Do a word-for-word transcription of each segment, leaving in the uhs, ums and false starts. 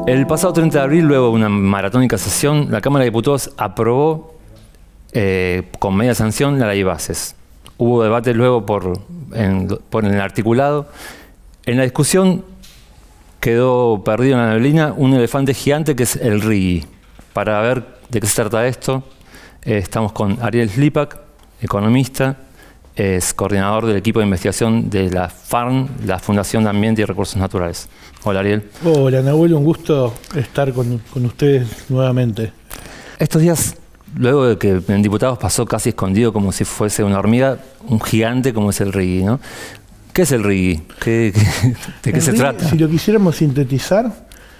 El pasado treinta de abril, luego de una maratónica sesión, la Cámara de Diputados aprobó eh, con media sanción la ley de bases. Hubo debate luego por, en, por el articulado. En la discusión quedó perdido en la neblina un elefante gigante que es el R I G I. Para ver de qué se trata esto, eh, estamos con Ariel Slipak, economista, es coordinador del equipo de investigación de la FARN, la Fundación de Ambiente y Recursos Naturales. Hola, Ariel. Hola, Nahuel, un gusto estar con, con ustedes nuevamente. Estos días, luego de que en diputados pasó casi escondido como si fuese una hormiga, un gigante como es el R I G I, ¿no? ¿Qué es el R I G I? ¿Qué, qué, ¿De qué el se R I G I, trata? Si lo quisiéramos sintetizar,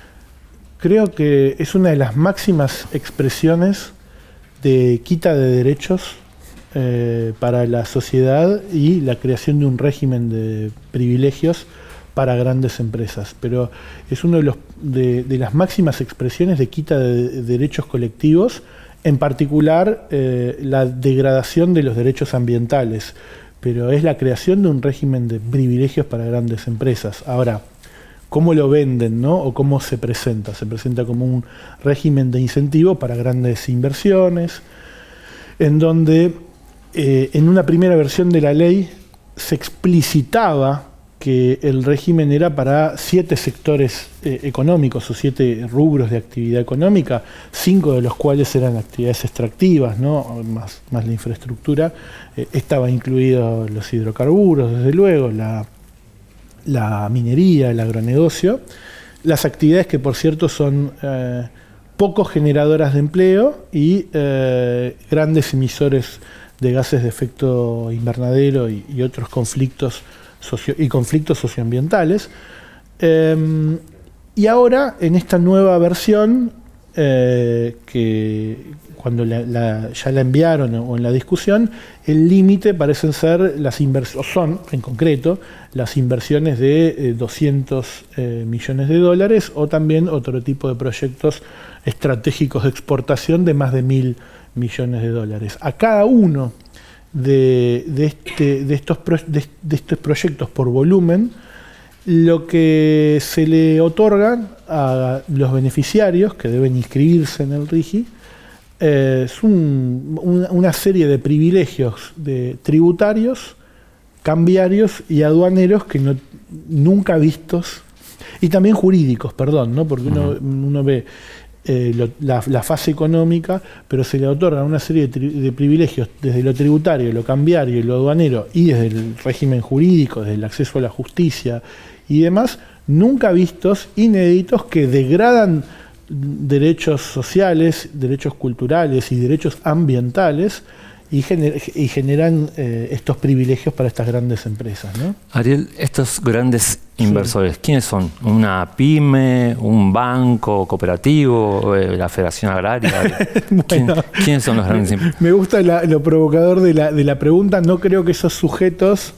creo que es una de las máximas expresiones de quita de derechos eh, para la sociedad y la creación de un régimen de privilegios para grandes empresas. Pero es una de, los, de, de las máximas expresiones de quita de, de derechos colectivos, en particular eh, la degradación de los derechos ambientales, pero es la creación de un régimen de privilegios para grandes empresas. Ahora, ¿cómo lo venden, no? ¿O cómo se presenta? Se presenta como un régimen de incentivo para grandes inversiones, en donde eh, en una primera versión de la ley se explicitaba que el régimen era para siete sectores eh, económicos o siete rubros de actividad económica, cinco de los cuales eran actividades extractivas, ¿no? más, más la infraestructura. Eh, estaba incluido los hidrocarburos, desde luego, la, la minería, el agronegocio, las actividades que, por cierto, son eh, poco generadoras de empleo y eh, grandes emisores de gases de efecto invernadero y, y otros conflictos Socio y conflictos socioambientales. Eh, y ahora, en esta nueva versión, eh, que cuando la, la, ya la enviaron o en la discusión, el límite parecen ser las inversiones, son en concreto las inversiones de eh, doscientos eh, millones de dólares o también otro tipo de proyectos estratégicos de exportación de más de mil millones de dólares. A cada uno De, de, este, de, estos pro, de, de estos proyectos por volumen, lo que se le otorgan a los beneficiarios que deben inscribirse en el R I G I eh, es un, una, una serie de privilegios de tributarios, cambiarios y aduaneros que no, nunca vistos, y también jurídicos, perdón, ¿no? Porque uno, uno ve Eh, lo, la, la fase económica, pero se le otorgan una serie de, tri, de privilegios desde lo tributario, lo cambiario y lo aduanero, y desde el régimen jurídico, desde el acceso a la justicia y demás, nunca vistos, inéditos, que degradan derechos sociales, derechos culturales y derechos ambientales y, gener, y generan eh, estos privilegios para estas grandes empresas, ¿no? Ariel, estos grandes inversores, sí, ¿quiénes son? ¿Una pyme, un banco cooperativo, la Federación Agraria? Bueno, ¿Quién, ¿Quiénes son los grandes inversores? Me gusta la, lo provocador de la, de la pregunta. No creo que esos sujetos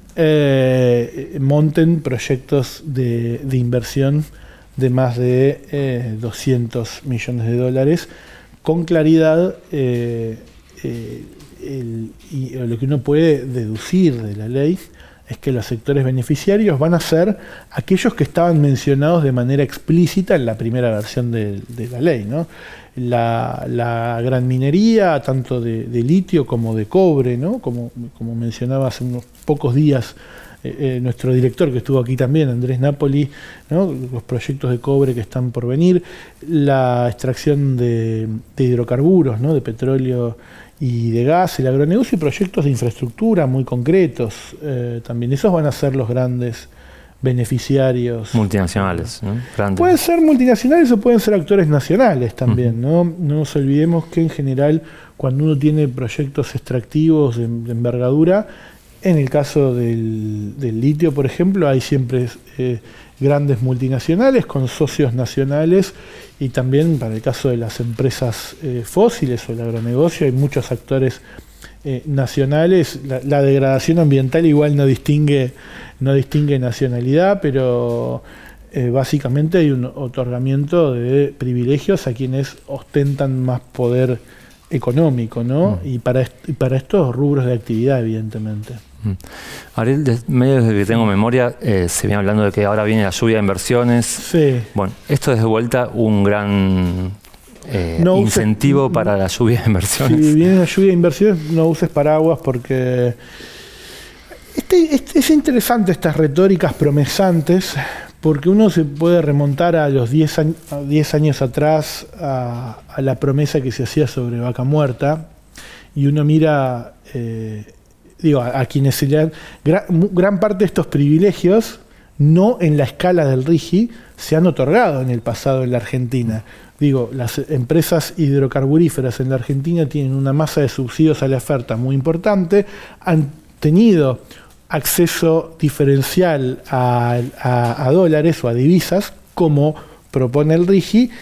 eh, monten proyectos de, de inversión de más de eh, doscientos millones de dólares. Con claridad, eh, eh, el, y lo que uno puede deducir de la ley es que los sectores beneficiarios van a ser aquellos que estaban mencionados de manera explícita en la primera versión de, de la ley, ¿no? La, la gran minería, tanto de, de litio como de cobre, ¿no? Como, como mencionaba hace unos pocos días eh, eh, nuestro director que estuvo aquí también, Andrés Napoli, ¿no? Los proyectos de cobre que están por venir, la extracción de, de hidrocarburos, ¿no? De petróleo y de gas, el agronegocio y proyectos de infraestructura muy concretos. Eh, también esos van a ser los grandes beneficiarios. Multinacionales, ¿no? Grandes. Pueden ser multinacionales o pueden ser actores nacionales también, uh-huh. ¿no? No nos olvidemos que en general cuando uno tiene proyectos extractivos de, de envergadura, en el caso del, del litio, por ejemplo, hay siempre eh, grandes multinacionales con socios nacionales, y también para el caso de las empresas eh, fósiles o el agronegocio hay muchos actores eh, nacionales. La, la degradación ambiental igual no distingue, no distingue nacionalidad, pero eh, básicamente hay un otorgamiento de privilegios a quienes ostentan más poder económico, ¿no? Mm. Y para, est y para estos rubros de actividad, evidentemente. Mm. Ariel, de medio desde que tengo memoria, eh, se viene hablando de que ahora viene la lluvia de inversiones. Sí. Bueno, esto es de vuelta un gran eh, no incentivo uses, para la lluvia de inversiones. Si viene la lluvia de inversiones, no uses paraguas porque... Este, este, es interesante estas retóricas promesantes, porque uno se puede remontar a los diez años atrás a, a la promesa que se hacía sobre Vaca Muerta, y uno mira, eh, digo, a, a quienes se le dan... Gran, gran parte de estos privilegios, no en la escala del RIGI, se han otorgado en el pasado en la Argentina. Digo, las empresas hidrocarburíferas en la Argentina tienen una masa de subsidios a la oferta muy importante, han tenido acceso diferencial a, a, a dólares o a divisas, como propone el RIGI,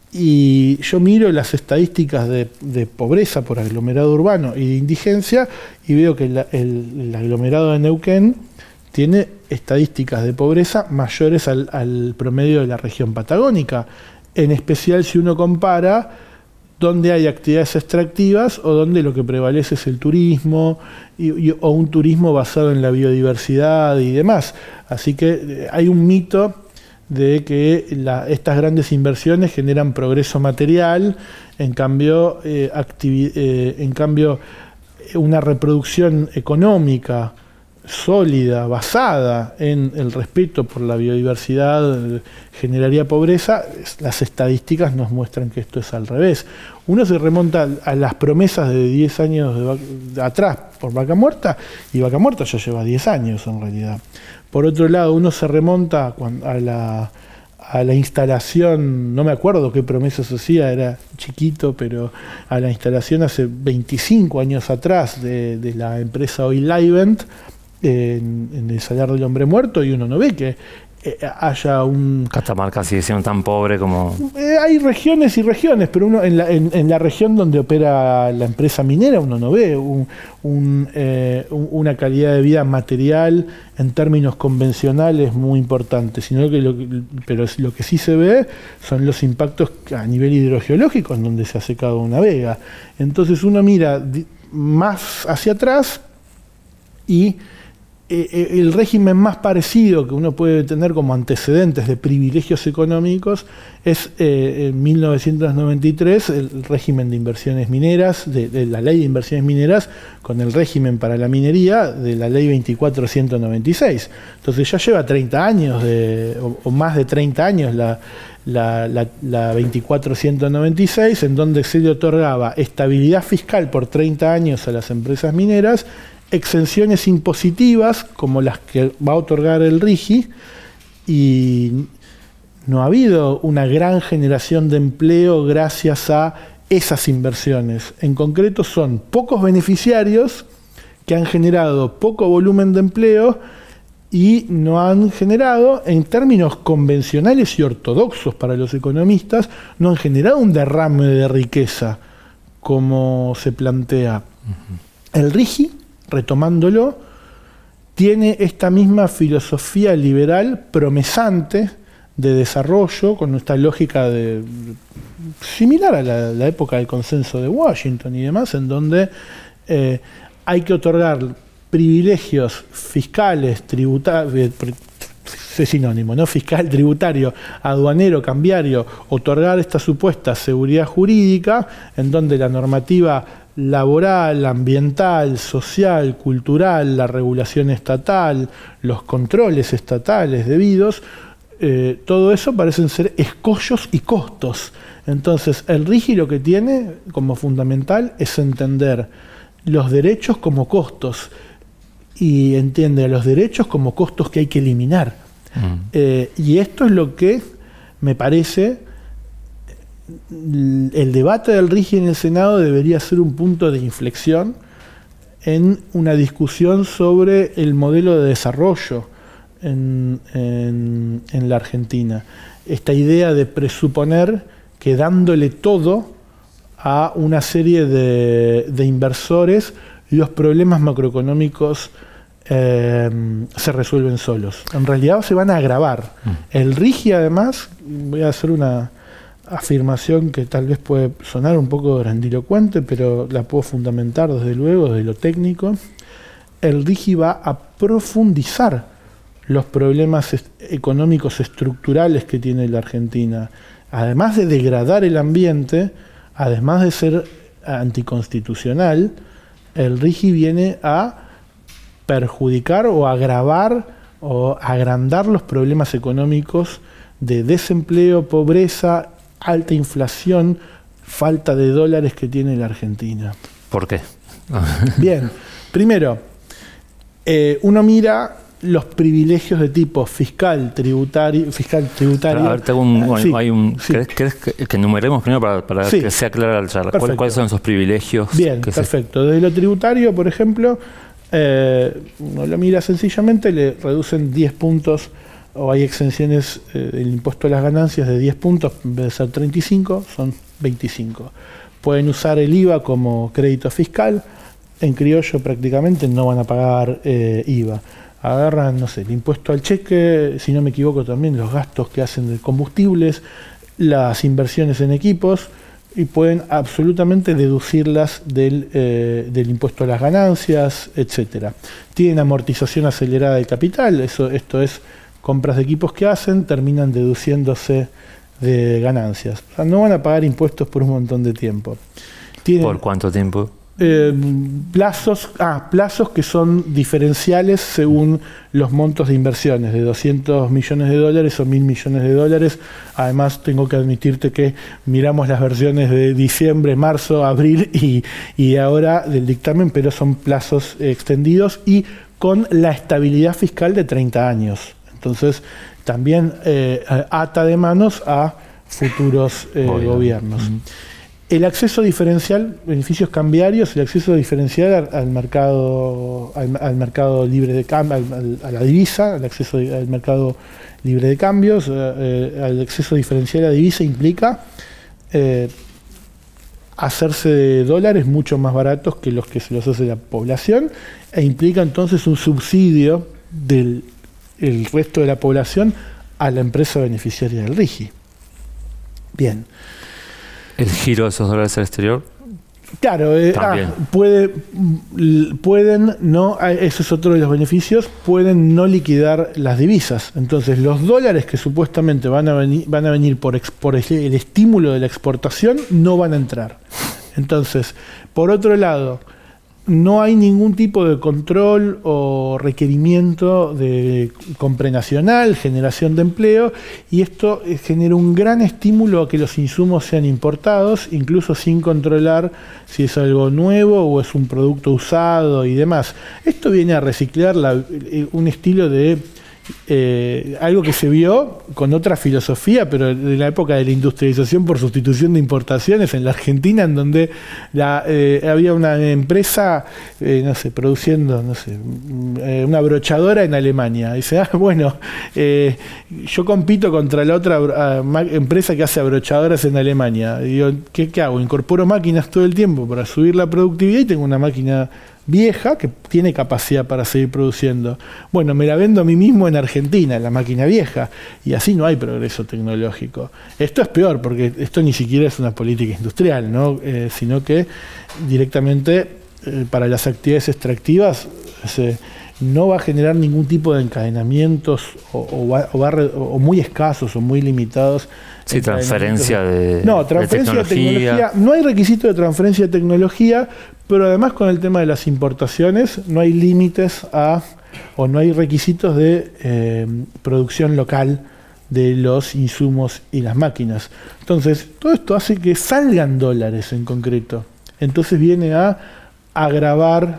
y yo miro las estadísticas de, de pobreza por aglomerado urbano y de indigencia, y veo que la, el, el aglomerado de Neuquén tiene estadísticas de pobreza mayores al, al promedio de la región patagónica, en especial si uno compara donde hay actividades extractivas o donde lo que prevalece es el turismo y, y, o un turismo basado en la biodiversidad y demás. Así que eh, hay un mito de que la, estas grandes inversiones generan progreso material, en cambio, eh, eh, en cambio una reproducción económica sólida, basada en el respeto por la biodiversidad, generaría pobreza. Las estadísticas nos muestran que esto es al revés. Uno se remonta a las promesas de diez años de, de atrás por Vaca Muerta, y Vaca Muerta ya lleva diez años en realidad. Por otro lado, uno se remonta a la, a la instalación, no me acuerdo qué promesa se hacía, era chiquito, pero a la instalación hace veinticinco años atrás de, de la empresa Oil Livent, En, en el Salar del Hombre Muerto, y uno no ve que eh, haya un... Catamarca sigue siendo tan pobre como... Eh, hay regiones y regiones, pero uno en la, en, en la región donde opera la empresa minera uno no ve un, un, eh, un, una calidad de vida material en términos convencionales muy importante, sino que lo, pero lo que sí se ve son los impactos a nivel hidrogeológico en donde se ha secado una vega. Entonces uno mira más hacia atrás y Eh, el régimen más parecido que uno puede tener como antecedentes de privilegios económicos es eh, en mil novecientos noventa y tres el régimen de inversiones mineras, de, de la ley de inversiones mineras, con el régimen para la minería de la ley veinticuatro ciento noventa y seis. Entonces ya lleva treinta años, de, o, o más de treinta años la, la, la, la veinticuatro ciento noventa y seis, en donde se le otorgaba estabilidad fiscal por treinta años a las empresas mineras, exenciones impositivas como las que va a otorgar el RIGI, y no ha habido una gran generación de empleo gracias a esas inversiones. En concreto son pocos beneficiarios que han generado poco volumen de empleo y no han generado, en términos convencionales y ortodoxos para los economistas, no han generado un derrame de riqueza como se plantea. Uh-huh. El RIGI, retomándolo, tiene esta misma filosofía liberal promesante de desarrollo, con esta lógica de, similar a la, la época del consenso de Washington y demás, en donde eh, hay que otorgar privilegios fiscales, tributarios, es sinónimo, ¿no? Fiscal, tributario, aduanero, cambiario, otorgar esta supuesta seguridad jurídica, en donde la normativa laboral, ambiental, social, cultural, la regulación estatal, los controles estatales debidos, eh, todo eso parecen ser escollos y costos. Entonces, el RIGI lo que tiene como fundamental es entender los derechos como costos, y entiende a los derechos como costos que hay que eliminar. Mm. Eh, y esto es lo que me parece... El debate del RIGI en el Senado debería ser un punto de inflexión en una discusión sobre el modelo de desarrollo en, en, en la Argentina. Esta idea de presuponer que dándole todo a una serie de, de inversores, los problemas macroeconómicos eh, se resuelven solos. En realidad se van a agravar. Mm. El RIGI, además, voy a hacer una... afirmación que tal vez puede sonar un poco grandilocuente, pero la puedo fundamentar desde luego, desde lo técnico. El RIGI va a profundizar los problemas est- económicos estructurales que tiene la Argentina. Además de degradar el ambiente, además de ser anticonstitucional, el RIGI viene a perjudicar o agravar o agrandar los problemas económicos de desempleo, pobreza, alta inflación, falta de dólares que tiene la Argentina. ¿Por qué? Bien, primero, eh, uno mira los privilegios de tipo fiscal, tributario, fiscal, tributario. A ver, tengo un, Ah, sí, hay un, sí. ¿querés, querés que, que enumeremos primero para, para Sí. que sea clara la charla? ¿Cuál- Perfecto. ¿Cuáles son esos privilegios? Bien, que se- perfecto. Desde lo tributario, por ejemplo, eh, uno lo mira sencillamente, le reducen diez puntos o hay exenciones eh, del impuesto a las ganancias de diez puntos, en vez de ser treinta y cinco, son veinticinco. Pueden usar el I V A como crédito fiscal, en criollo prácticamente no van a pagar eh, I V A. Agarran, no sé, el impuesto al cheque, si no me equivoco también los gastos que hacen de combustibles, las inversiones en equipos, y pueden absolutamente deducirlas del, eh, del impuesto a las ganancias, etcétera. Tienen amortización acelerada del capital, eso, esto es compras de equipos que hacen, terminan deduciéndose de ganancias. O sea, no van a pagar impuestos por un montón de tiempo. Tienen, ¿Por cuánto tiempo? eh, plazos, ah, plazos que son diferenciales según los montos de inversiones, de doscientos millones de dólares o mil millones de dólares. Además, tengo que admitirte que miramos las versiones de diciembre, marzo, abril y, y ahora del dictamen, pero son plazos eh, extendidos y con la estabilidad fiscal de treinta años. Entonces, también eh, ata de manos a futuros eh, gobiernos. Uh-huh. El acceso diferencial, beneficios cambiarios, el acceso diferencial al, al mercado al, al mercado libre de cambio, a la divisa, el acceso al mercado libre de cambios, eh, el acceso diferencial a la divisa implica eh, hacerse de dólares mucho más baratos que los que se los hace la población e implica entonces un subsidio del el resto de la población a la empresa beneficiaria del RIGI. Bien. ¿El giro de esos dólares al exterior? Claro, eh, ah, puede, pueden no, ese es otro de los beneficios, pueden no liquidar las divisas. Entonces, los dólares que supuestamente van a venir, van a venir por, ex, por el estímulo de la exportación no van a entrar. Entonces, por otro lado, no hay ningún tipo de control o requerimiento de compra nacional, generación de empleo, y esto genera un gran estímulo a que los insumos sean importados, incluso sin controlar si es algo nuevo o es un producto usado y demás. Esto viene a reciclar la, un estilo de Eh, algo que se vio con otra filosofía, pero de la época de la industrialización por sustitución de importaciones en la Argentina, en donde la, eh, había una empresa, eh, no sé, produciendo, no sé, eh, una brochadora en Alemania. Dice, ah, bueno, eh, yo compito contra la otra uh, empresa que hace abrochadoras en Alemania. Y digo, ¿qué, ¿qué hago? Incorporo máquinas todo el tiempo para subir la productividad y tengo una máquina vieja que tiene capacidad para seguir produciendo. Bueno, me la vendo a mí mismo en Argentina, la máquina vieja, y así no hay progreso tecnológico. Esto es peor, porque esto ni siquiera es una política industrial, ¿no? Eh, sino que directamente eh, para las actividades extractivas se, no va a generar ningún tipo de encadenamientos o, o, va, o, va re, o muy escasos o muy limitados. Sí, transferencia de No, transferencia de tecnología. de tecnología. No hay requisito de transferencia de tecnología, pero además con el tema de las importaciones no hay límites a, o no hay requisitos de eh, producción local de los insumos y las máquinas. Entonces, todo esto hace que salgan dólares en concreto. Entonces viene a agravar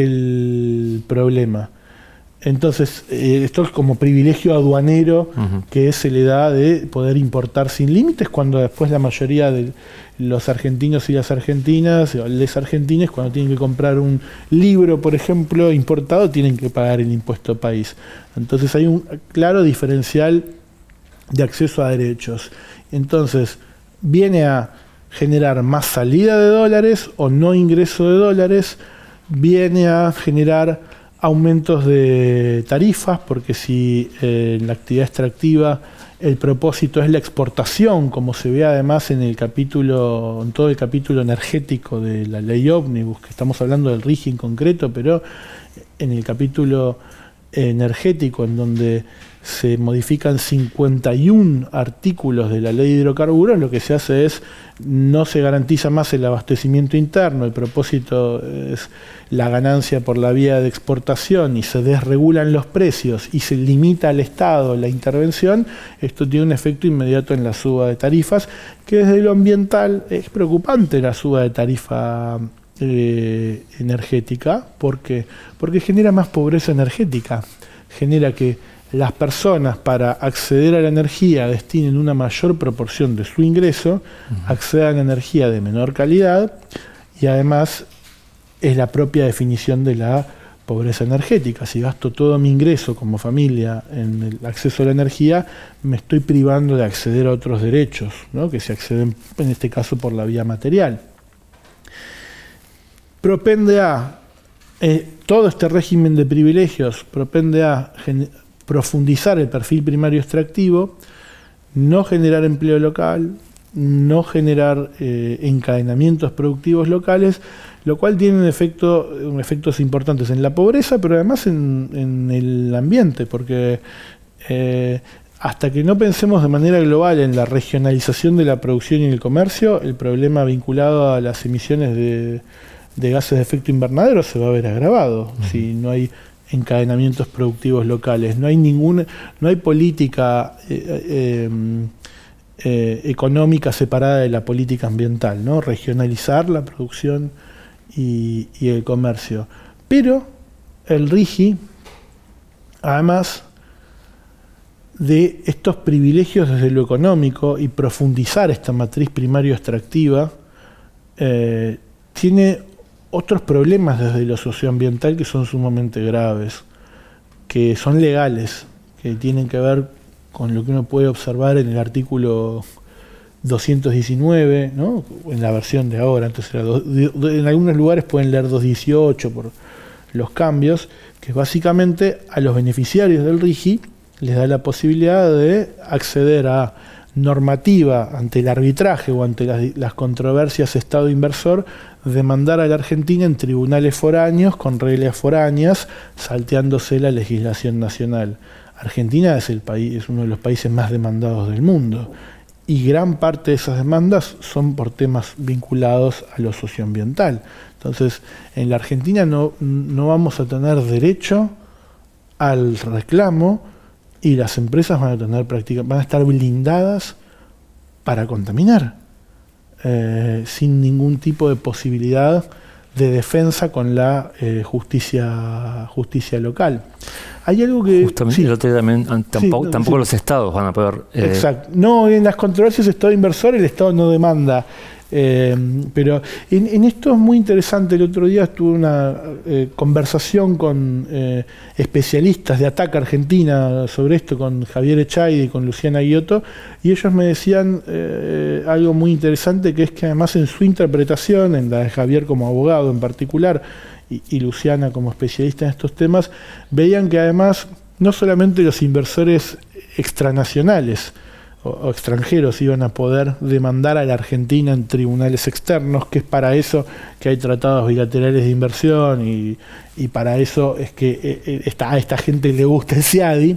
el problema. Entonces, eh, esto es como privilegio aduanero uh-huh. que se le da de poder importar sin límites, cuando después la mayoría de los argentinos y las argentinas, o les argentines, cuando tienen que comprar un libro, por ejemplo, importado, tienen que pagar el impuesto país. Entonces hay un claro diferencial de acceso a derechos. Entonces, viene a generar más salida de dólares o no ingreso de dólares, viene a generar aumentos de tarifas, porque si eh, en la actividad extractiva el propósito es la exportación, como se ve además en el capítulo, en todo el capítulo energético de la ley ómnibus, que estamos hablando del RIGI en concreto, pero en el capítulo energético, en donde se modifican cincuenta y uno artículos de la ley de hidrocarburos, lo que se hace es, no se garantiza más el abastecimiento interno, el propósito es la ganancia por la vía de exportación y se desregulan los precios y se limita al Estado la intervención. Esto tiene un efecto inmediato en la suba de tarifas, que desde lo ambiental es preocupante la suba de tarifa eh, energética. ¿Por qué? Porque genera más pobreza energética, genera que las personas, para acceder a la energía, destinen una mayor proporción de su ingreso, uh-huh. accedan a energía de menor calidad, y además es la propia definición de la pobreza energética. Si gasto todo mi ingreso como familia en el acceso a la energía, me estoy privando de acceder a otros derechos, ¿no?, que se acceden en este caso por la vía material. Propende a, eh, todo este régimen de privilegios propende a profundizar el perfil primario extractivo, no generar empleo local, no generar eh, encadenamientos productivos locales, lo cual tiene un efecto, un efectos importantes en la pobreza, pero además en, en el ambiente, porque eh, hasta que no pensemos de manera global en la regionalización de la producción y el comercio, el problema vinculado a las emisiones de, de gases de efecto invernadero se va a ver agravado. Uh-huh. Si no hay encadenamientos productivos locales, no hay ninguna, no hay política eh, eh, eh, económica separada de la política ambiental, ¿no? Regionalizar la producción y, y el comercio. Pero el RIGI, además de estos privilegios desde lo económico y profundizar esta matriz primario extractiva, eh, tiene otros problemas desde lo socioambiental que son sumamente graves, que son legales, que tienen que ver con lo que uno puede observar en el artículo doscientos diecinueve, ¿no?, en la versión de ahora. Antes era do, do, en algunos lugares pueden leer doscientos dieciocho por los cambios, que básicamente a los beneficiarios del RIGI les da la posibilidad de acceder a normativa ante el arbitraje o ante las, las controversias Estado-inversor, demandar a la Argentina en tribunales foráneos con reglas foráneas, salteándose la legislación nacional. Argentina es, el país, es uno de los países más demandados del mundo, y gran parte de esas demandas son por temas vinculados a lo socioambiental. Entonces, en la Argentina no, no vamos a tener derecho al reclamo, y las empresas van a tener práctica, van a estar blindadas para contaminar, eh, sin ningún tipo de posibilidad de defensa con la eh, justicia justicia local. Hay algo que justamente sí, el otro día también tampoco, sí, tampoco sí. los estados van a poder eh... exacto. No, en las controversias Estado-inversor el Estado no demanda. Eh, pero en, en esto es muy interesante. El otro día tuve una eh, conversación con eh, especialistas de Ataca Argentina sobre esto, con Javier Echaide y con Luciana Giotto, y ellos me decían eh, algo muy interesante, que es que además en su interpretación, en la de Javier como abogado en particular, y, y Luciana como especialista en estos temas, veían que además no solamente los inversores extranacionales o extranjeros iban a poder demandar a la Argentina en tribunales externos, que es para eso que hay tratados bilaterales de inversión, y, y para eso es que eh, esta, a esta gente le gusta el SIADI,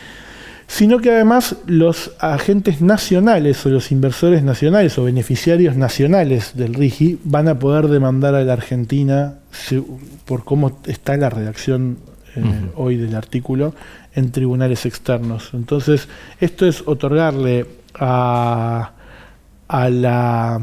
sino que además los agentes nacionales o los inversores nacionales o beneficiarios nacionales del RIGI van a poder demandar a la Argentina por cómo está la redacción eh, uh-huh. hoy del artículo, en tribunales externos. Entonces, esto es otorgarle a, a, la,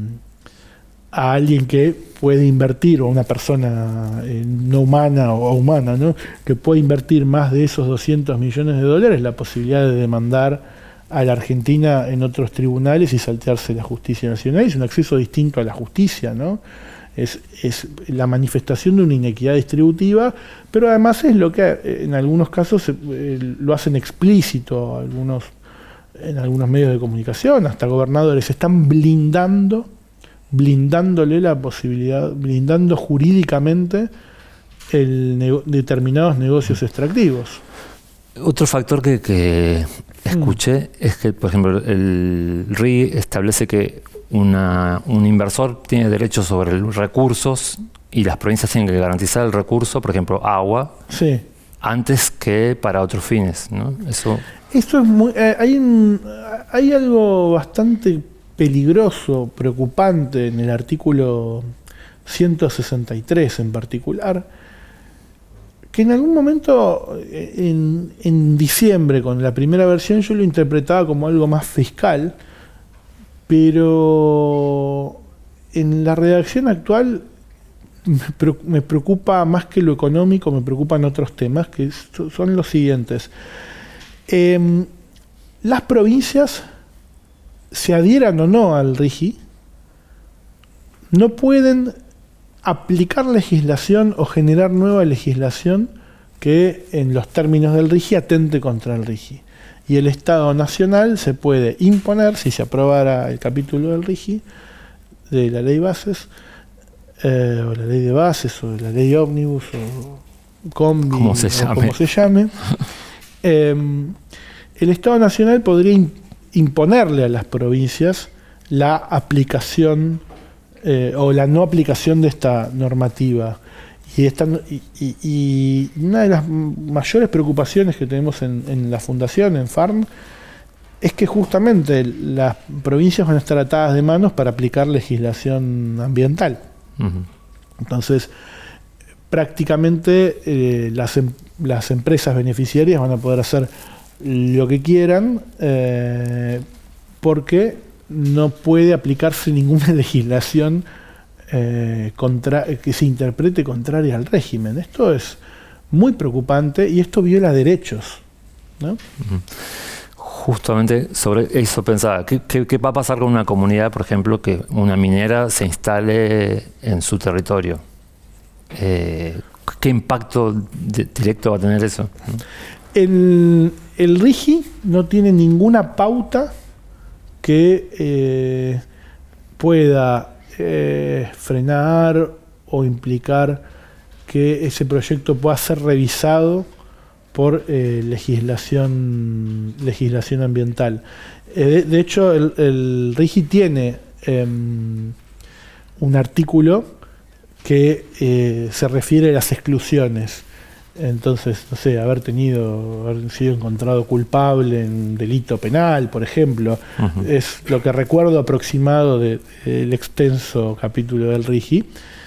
a alguien que puede invertir, o a una persona eh, no humana o humana, ¿no?, que puede invertir más de esos doscientos millones de dólares, la posibilidad de demandar a la Argentina en otros tribunales y saltearse la justicia nacional. Es un acceso distinto a la justicia, ¿no? Es, es la manifestación de una inequidad distributiva, pero además es lo que en algunos casos eh, lo hacen explícito algunos, en algunos medios de comunicación, hasta gobernadores están blindando, blindándole la posibilidad, blindando jurídicamente el nego- determinados negocios extractivos. Otro factor que, que, escuché mm. es que, por ejemplo, el R I establece que una, un inversor tiene derechos sobre los recursos y las provincias tienen que garantizar el recurso, por ejemplo, agua, sí. antes que para otros fines, ¿no? Eso... Esto es muy... Eh, hay, un, hay algo bastante peligroso, preocupante en el artículo ciento sesenta y tres en particular, que en algún momento, en, en diciembre, con la primera versión, yo lo interpretaba como algo más fiscal, pero en la redacción actual me preocupa más que lo económico, me preocupan otros temas, que son los siguientes. Eh, las provincias, se adhieran o no al R I G I, no pueden aplicar legislación o generar nueva legislación que en los términos del R I G I atente contra el R I G I. Y el Estado Nacional se puede imponer, si se aprobara el capítulo del R I G I, de la ley bases, eh, o la ley de bases, o la ley ómnibus, o combi, como se o llame, como se llame eh, el Estado Nacional podría in, imponerle a las provincias la aplicación eh, o la no aplicación de esta normativa. Y, esta, y, y, y una de las mayores preocupaciones que tenemos en, en la Fundación, en Farm, es que justamente las provincias van a estar atadas de manos para aplicar legislación ambiental. Uh-huh. Entonces, prácticamente eh, las, em, las empresas beneficiarias van a poder hacer lo que quieran eh, porque no puede aplicarse ninguna legislación eh, contra, que se interprete contraria al régimen. Esto es muy preocupante y esto viola derechos, ¿no? Uh-huh. Justamente sobre eso pensaba, ¿qué, qué, qué va a pasar con una comunidad, por ejemplo, que una minera se instale en su territorio? Eh, ¿Qué impacto de, directo va a tener eso? El, el R I G I no tiene ninguna pauta que eh, pueda eh, frenar o implicar que ese proyecto pueda ser revisado por eh, legislación legislación ambiental. Eh, de, de hecho, el, el R I G I tiene eh, un artículo que eh, se refiere a las exclusiones. Entonces, no sé, haber tenido, haber sido encontrado culpable en delito penal, por ejemplo, uh-huh. es lo que recuerdo aproximado del de, de extenso capítulo del R I G I.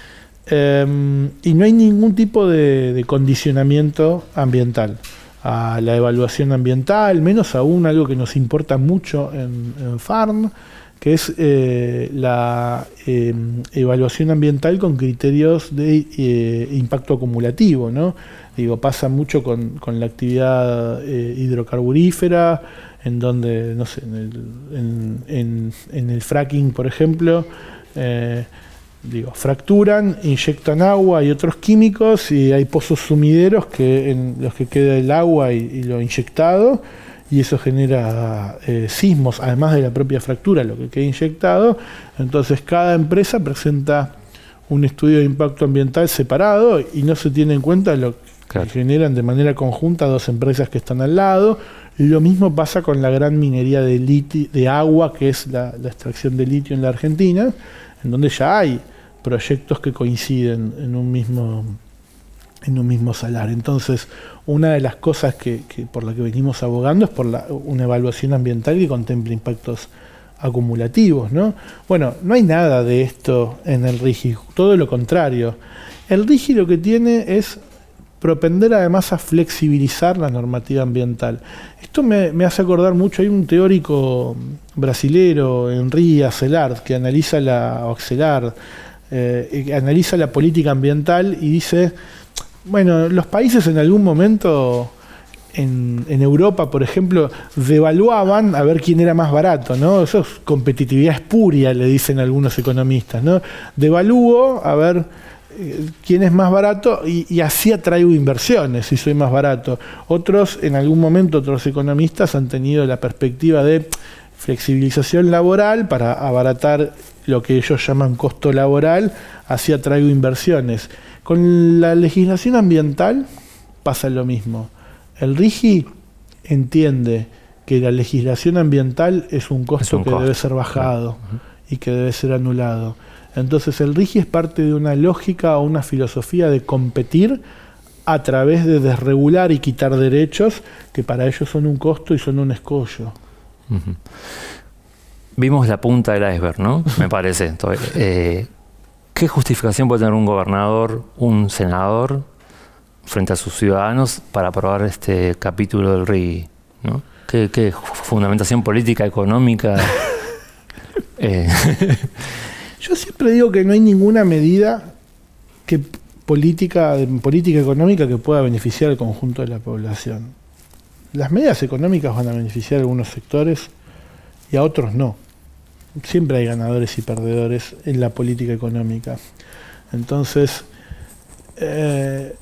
Um, y no hay ningún tipo de, de condicionamiento ambiental a la evaluación ambiental, menos aún algo que nos importa mucho en, en Farm, que es eh, la eh, evaluación ambiental con criterios de eh, impacto acumulativo, ¿no? Digo, pasa mucho con, con la actividad eh, hidrocarburífera, en donde, no sé, en el, en, en, en el fracking, por ejemplo, eh, digo, fracturan, inyectan agua y otros químicos y hay pozos sumideros que en los que queda el agua y, y lo inyectado, y eso genera eh, sismos, además de la propia fractura, lo que queda inyectado. Entonces cada empresa presenta un estudio de impacto ambiental separado y no se tiene en cuenta lo claro. que generan de manera conjunta dos empresas que están al lado. Y lo mismo pasa con la gran minería de, litio, de agua, que es la, la extracción de litio en la Argentina, en donde ya hay proyectos que coinciden en un mismo en un mismo salar. Entonces, una de las cosas que, que por la que venimos abogando es por la, una evaluación ambiental que contemple impactos acumulativos, ¿no? Bueno, no hay nada de esto en el R I G I, todo lo contrario. El R I G I lo que tiene es propender además a flexibilizar la normativa ambiental. Esto me, me hace acordar mucho, hay un teórico brasilero, Henri Acelar, que analiza la, o Axelar, eh, analiza la política ambiental y dice, bueno, los países en algún momento en, en Europa, por ejemplo, devaluaban a ver quién era más barato, ¿no? Eso es competitividad espuria, le dicen algunos economistas, ¿no? Devalúo a ver eh, quién es más barato y, y así atraigo inversiones si soy más barato. Otros, en algún momento, otros economistas han tenido la perspectiva de flexibilización laboral para abaratar lo que ellos llaman costo laboral, así atraigo inversiones. Con la legislación ambiental pasa lo mismo. El R I G I entiende que la legislación ambiental es un costo es un que costo. debe ser bajado Claro. y que debe ser anulado. Entonces el RIGI es parte de una lógica o una filosofía de competir a través de desregular y quitar derechos que para ellos son un costo y son un escollo. Uh-huh. Vimos la punta del iceberg, ¿no? Me parece. Entonces, eh, ¿qué justificación puede tener un gobernador, un senador, frente a sus ciudadanos para aprobar este capítulo del RIGI, ¿no? ¿Qué, qué fundamentación política, económica? eh. Yo siempre digo que no hay ninguna medida que política, política económica que pueda beneficiar al conjunto de la población. Las medidas económicas van a beneficiar a algunos sectores y a otros no. Siempre hay ganadores y perdedores en la política económica. Entonces, eh,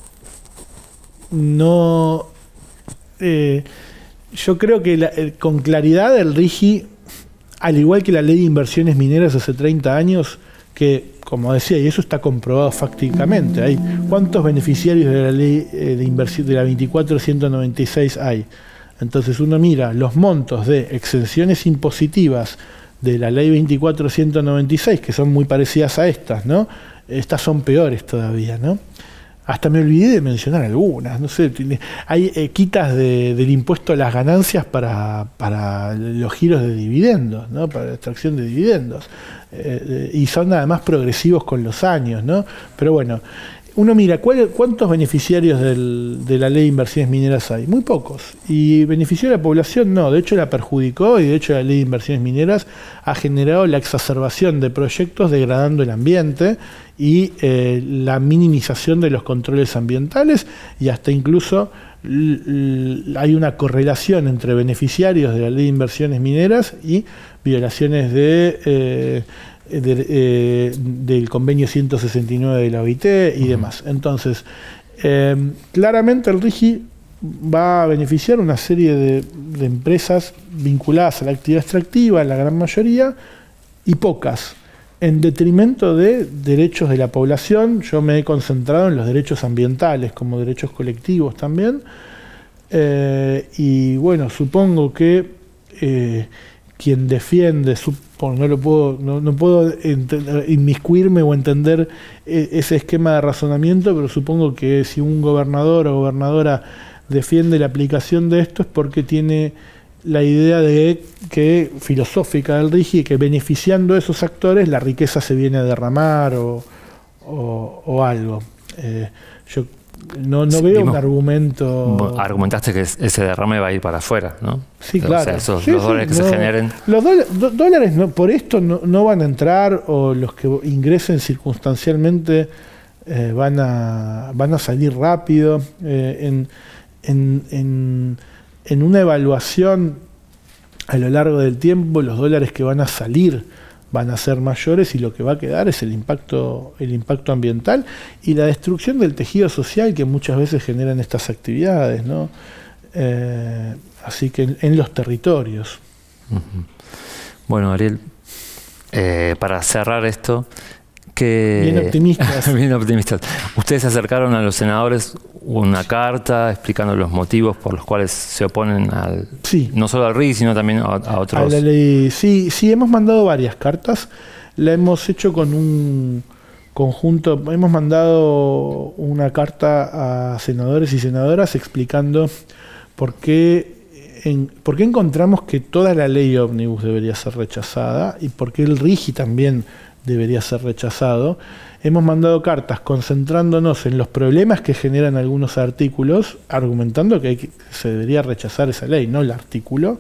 no... Eh, yo creo que la, eh, con claridad el RIGI, al igual que la ley de inversiones mineras hace treinta años, que, como decía, y eso está comprobado fácticamente, hay ¿cuántos beneficiarios de la ley eh, de inversión de la veinticuatro ciento noventa y seis hay? Entonces uno mira los montos de exenciones impositivas de la ley veinticuatro ciento noventa y seis, que son muy parecidas a estas, ¿no? Estas son peores todavía, ¿no? Hasta me olvidé de mencionar algunas, no sé, hay eh, quitas de, del impuesto a las ganancias para, para los giros de dividendos, ¿no? Para la extracción de dividendos, eh, y son además progresivos con los años, ¿no? Pero bueno, uno mira, ¿cuál, ¿cuántos beneficiarios del, de la ley de inversiones mineras hay? Muy pocos. Y benefició a la población, no, de hecho la perjudicó, y de hecho la ley de inversiones mineras ha generado la exacerbación de proyectos degradando el ambiente y eh, la minimización de los controles ambientales, y hasta incluso l l hay una correlación entre beneficiarios de la ley de inversiones mineras y violaciones de... Eh, De, eh, del convenio ciento sesenta y nueve de la O I T y uh-huh. demás. Entonces, eh, claramente el RIGI va a beneficiar una serie de, de empresas vinculadas a la actividad extractiva, la gran mayoría, y pocas, en detrimento de derechos de la población. Yo me he concentrado en los derechos ambientales como derechos colectivos también, eh, y bueno, supongo que eh, quien defiende su no lo puedo, no, no puedo inmiscuirme o entender ese esquema de razonamiento, pero supongo que si un gobernador o gobernadora defiende la aplicación de esto es porque tiene la idea de que filosófica del RIGI, que beneficiando a esos actores la riqueza se viene a derramar o, o, o algo. Eh, yo No, no sí, veo vimos, un argumento... Argumentaste que ese derrame va a ir para afuera, ¿no? Sí, claro. O sea, esos, sí, los sí, dólares que no, se generen... Los dólares, do, dólares no, por esto no, no van a entrar, o los que ingresen circunstancialmente eh, van, a, van a salir rápido. Eh, en, en, en, en una evaluación a lo largo del tiempo, los dólares que van a salir van a ser mayores, y lo que va a quedar es el impacto, el impacto ambiental y la destrucción del tejido social que muchas veces generan estas actividades, ¿no? Eh, así que en, en los territorios. Uh-huh. Bueno, Ariel, eh, para cerrar esto, que bien optimistas. bien optimistas. Ustedes acercaron a los senadores una carta explicando los motivos por los cuales se oponen al, sí. no solo al RIGI, sino también a, a otros. A la ley, sí, sí, hemos mandado varias cartas. La hemos hecho con un conjunto, hemos mandado una carta a senadores y senadoras explicando por qué, en, por qué encontramos que toda la ley ómnibus debería ser rechazada y por qué el RIGI también debería ser rechazado. Hemos mandado cartas concentrándonos en los problemas que generan algunos artículos, argumentando que, hay que se debería rechazar esa ley, no el artículo.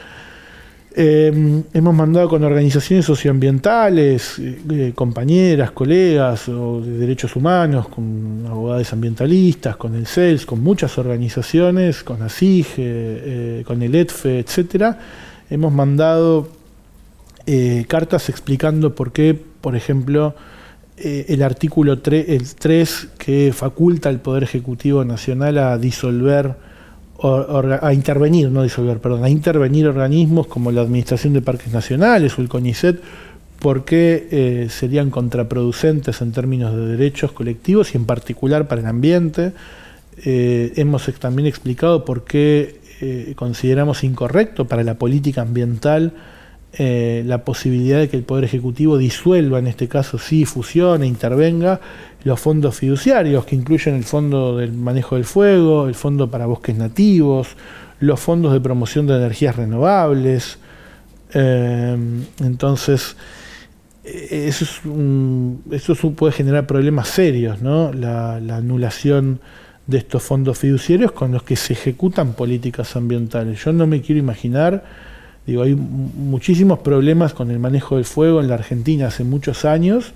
Eh, hemos mandado con organizaciones socioambientales, eh, compañeras, colegas o de derechos humanos, con abogados ambientalistas, con el C E L S, con muchas organizaciones, con ASIG, eh, eh, con el E T F E, etcétera. Hemos mandado eh, cartas explicando por qué, por ejemplo, eh, el artículo tres, el tres, que faculta al Poder Ejecutivo Nacional a disolver, a intervenir, no disolver, perdón, a intervenir organismos como la Administración de Parques Nacionales o el CONICET, porque eh, serían contraproducentes en términos de derechos colectivos y en particular para el ambiente. Eh, hemos también explicado por qué eh, consideramos incorrecto para la política ambiental eh, la posibilidad de que el Poder Ejecutivo disuelva, en este caso sí, fusione, intervenga, los fondos fiduciarios, que incluyen el Fondo del Manejo del Fuego, el Fondo para Bosques Nativos, los fondos de promoción de energías renovables. Eh, entonces, eso, es un, eso puede generar problemas serios, ¿no? La, la anulación de estos fondos fiduciarios con los que se ejecutan políticas ambientales. Yo no me quiero imaginar, digo, hay muchísimos problemas con el manejo del fuego en la Argentina hace muchos años.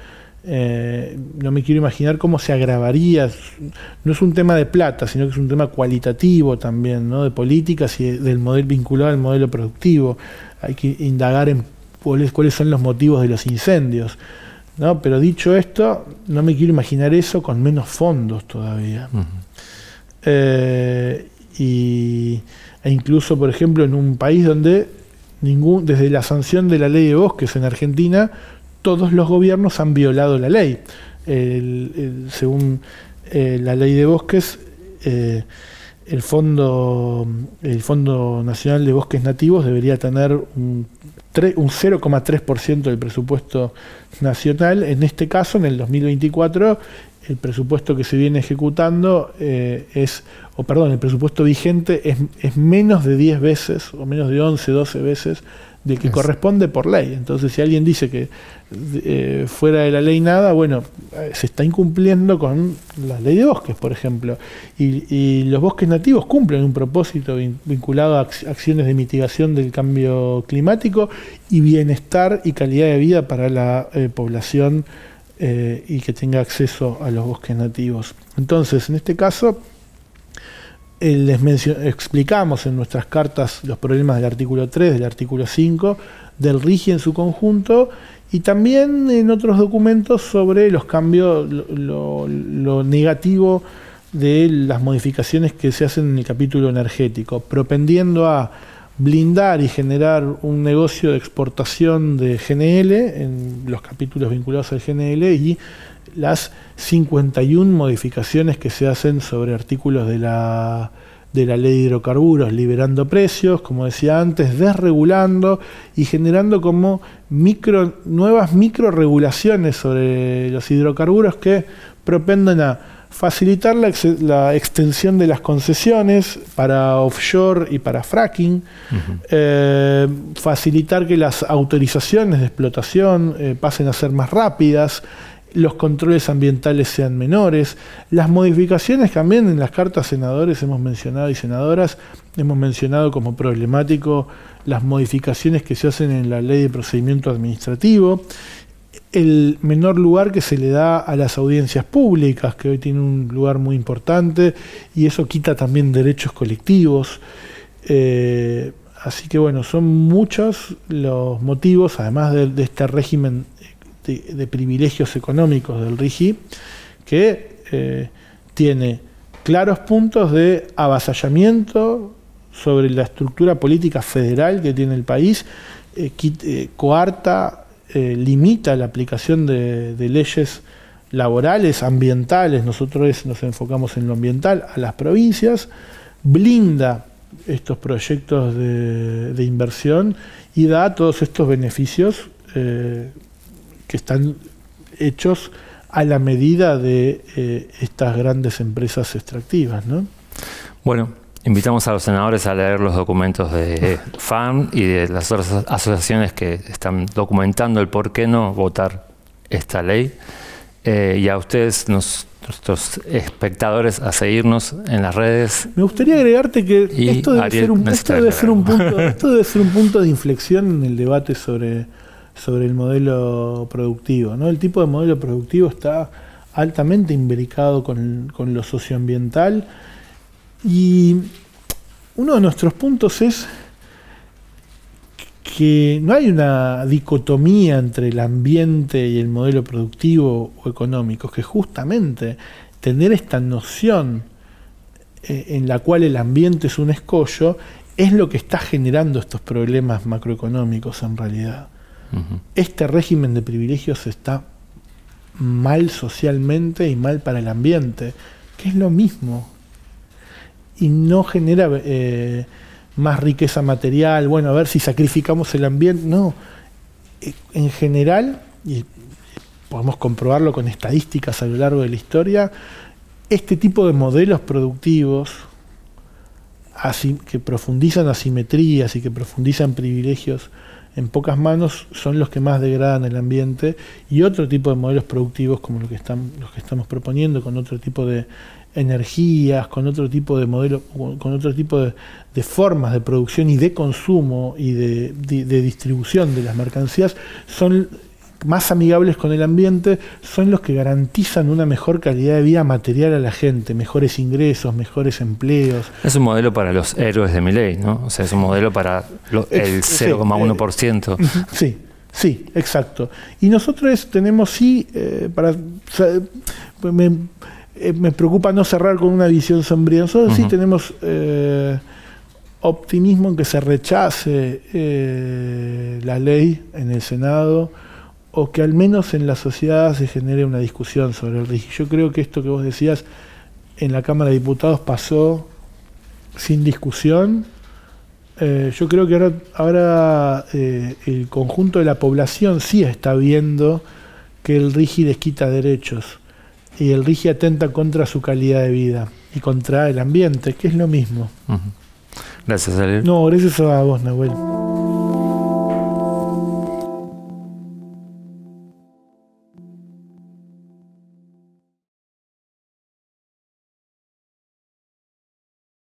Eh, no me quiero imaginar cómo se agravaría. No es un tema de plata, sino que es un tema cualitativo también, ¿no? De políticas y de, del modelo vinculado al modelo productivo. Hay que indagar en cuáles, cuáles son los motivos de los incendios, ¿no? Pero dicho esto, no me quiero imaginar eso con menos fondos todavía. Uh-huh. eh, y, e incluso, por ejemplo, en un país donde ningún, desde la sanción de la ley de bosques en Argentina, todos los gobiernos han violado la ley. El, el, según eh, la ley de bosques, eh, el Fondo, el Fondo Nacional de Bosques Nativos debería tener un, un cero coma tres por ciento del presupuesto nacional. En este caso, en el dos mil veinticuatro, el presupuesto que se viene ejecutando eh, es, o perdón, el presupuesto vigente es, es menos de diez veces, o menos de once, doce veces, del que es. corresponde por ley. Entonces, si alguien dice que eh, fuera de la ley nada, bueno, se está incumpliendo con la ley de bosques, por ejemplo. Y, y los bosques nativos cumplen un propósito vin, vinculado a acciones de mitigación del cambio climático y bienestar y calidad de vida para la eh, población eh, y que tenga acceso a los bosques nativos. Entonces, en este caso, les explicamos en nuestras cartas los problemas del artículo tres, del artículo cinco, del RIGI en su conjunto, y también en otros documentos sobre los cambios, lo, lo, lo negativo de las modificaciones que se hacen en el capítulo energético, propendiendo a blindar y generar un negocio de exportación de G N L en los capítulos vinculados al G N L y las cincuenta y una modificaciones que se hacen sobre artículos de la, de la ley de hidrocarburos, liberando precios, como decía antes, desregulando y generando como micro, nuevas microregulaciones sobre los hidrocarburos que propenden a facilitar la, ex, la extensión de las concesiones para offshore y para fracking, uh-huh. eh, facilitar que las autorizaciones de explotación eh, pasen a ser más rápidas, los controles ambientales sean menores, las modificaciones también en las cartas senadores hemos mencionado y senadoras, hemos mencionado como problemático las modificaciones que se hacen en la ley de procedimiento administrativo, el menor lugar que se le da a las audiencias públicas, que hoy tienen un lugar muy importante, y eso quita también derechos colectivos. Eh, así que bueno, son muchos los motivos, además de, de este régimen De, de privilegios económicos del RIGI, que eh, tiene claros puntos de avasallamiento sobre la estructura política federal que tiene el país, eh, quit, eh, coarta, eh, limita la aplicación de, de leyes laborales, ambientales, nosotros nos enfocamos en lo ambiental, a las provincias, blinda estos proyectos de, de inversión y da todos estos beneficios eh, que están hechos a la medida de eh, estas grandes empresas extractivas, ¿no? Bueno, invitamos a los senadores a leer los documentos de F A R y de las otras asociaciones que están documentando el por qué no votar esta ley. Eh, y a ustedes, nos, nuestros espectadores, a seguirnos en las redes. Me gustaría agregarte que esto debe, ser un, esto, debe ser un punto, esto debe ser un punto de inflexión en el debate sobre... sobre el modelo productivo, ¿no? El tipo de modelo productivo está altamente imbricado con, con lo socioambiental y uno de nuestros puntos es que no hay una dicotomía entre el ambiente y el modelo productivo o económico, que justamente tener esta noción eh, en la cual el ambiente es un escollo es lo que está generando estos problemas macroeconómicos en realidad. Este régimen de privilegios está mal socialmente y mal para el ambiente, que es lo mismo. y no genera eh, más riqueza material. Bueno, a ver si sacrificamos el ambiente. No, en general, y podemos comprobarlo con estadísticas a lo largo de la historia, este tipo de modelos productivos así, que profundizan asimetrías y que profundizan privilegios en pocas manos son los que más degradan el ambiente, y otro tipo de modelos productivos como lo que están, los que estamos proponiendo, con otro tipo de energías, con otro tipo de modelos, con otro tipo de, de formas de producción y de consumo y de, de, de distribución de las mercancías, son más amigables con el ambiente, son los que garantizan una mejor calidad de vida material a la gente, mejores ingresos, mejores empleos. Es un modelo para los héroes de Milei, ¿no? O sea, es un modelo para lo, el cero coma uno por ciento. Sí, sí, exacto. Y nosotros tenemos, sí, eh, para... Me, me preocupa no cerrar con una visión sombría. Nosotros uh-huh. sí tenemos eh, optimismo en que se rechace eh, la ley en el Senado, o que al menos en la sociedad se genere una discusión sobre el R I G I. Yo creo que esto que vos decías en la Cámara de Diputados pasó sin discusión. Eh, yo creo que ahora, ahora eh, el conjunto de la población sí está viendo que el R I G I les quita derechos y el R I G I atenta contra su calidad de vida y contra el ambiente, que es lo mismo. Uh-huh. Gracias, Ariel. No, gracias a vos, Nahuel.